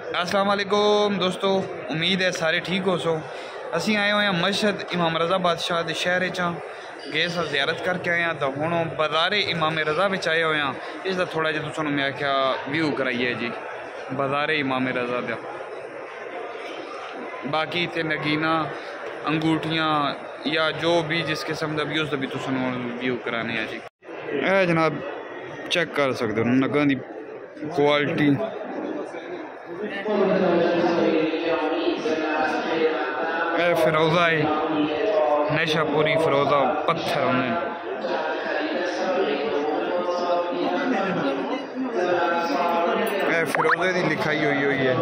अस्सलाम वालेकुम दोस्तों, उम्मीद है सारे ठीक हो सो। असी आए हुए हैं मस्जिद इमाम रज़ा बादशाह के शहर चा गए सा ज़ियारत करके आए हैं। तो हुण बाज़ारे इमाम रज़ा में आए हुए हैं। इसका थोड़ा जिहा तुसानूं मैं आख्या व्यू कराइए जी बाज़ारे इमाम रज़ा का। बाकी इतने नगीना अंगूठियाँ या जो भी जिस किस्म का भी उसका भी तुसानूं व्यू कराने हैं जी। ए जनाब चेक कर सकते हो नगां दी क्वालिटी। फिरोजा है नशापुरी फिरोजा पत्थर होने फिरोजे की लिखाई हुई है।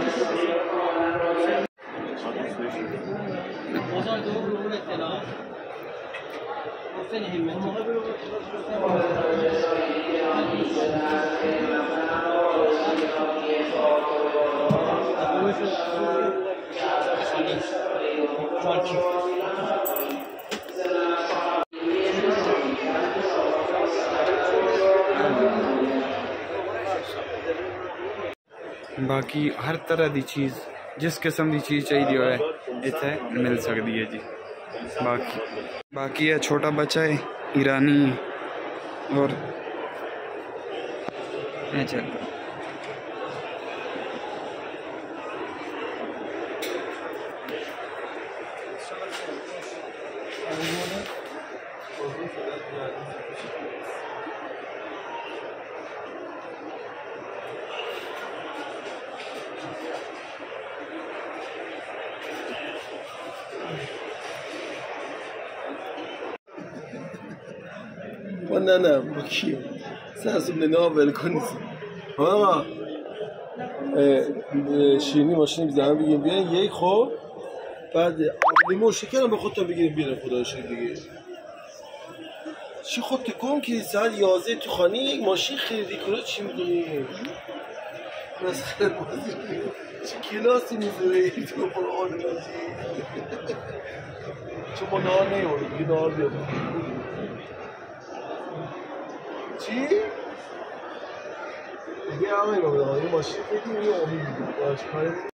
बाकी हर तरह की चीज़ जिस किस्म की चीज़ चाहिए है इतने मिल सकती है जी। बाकी है छोटा बच्चा है ईरानी और चल نه بکیم سرسون نه ول کنید آقا شیرینی ماشین بیزنم بگیم بیان یک خب بعد لیمو شکرم به خودتون بگیریم بیارم خدا شکر دیگه. چی خود تکون که ساعت 11 تو خانه یک ماشین خریدی کنه چی میکنی؟ مسخره بازی چه کلاسی میذاره تو قرآن بازی چون ما نهار نیوردیم یه نهار بیارم چی؟ دیگه همه رو بدم یه ماشین خیلی میگه امید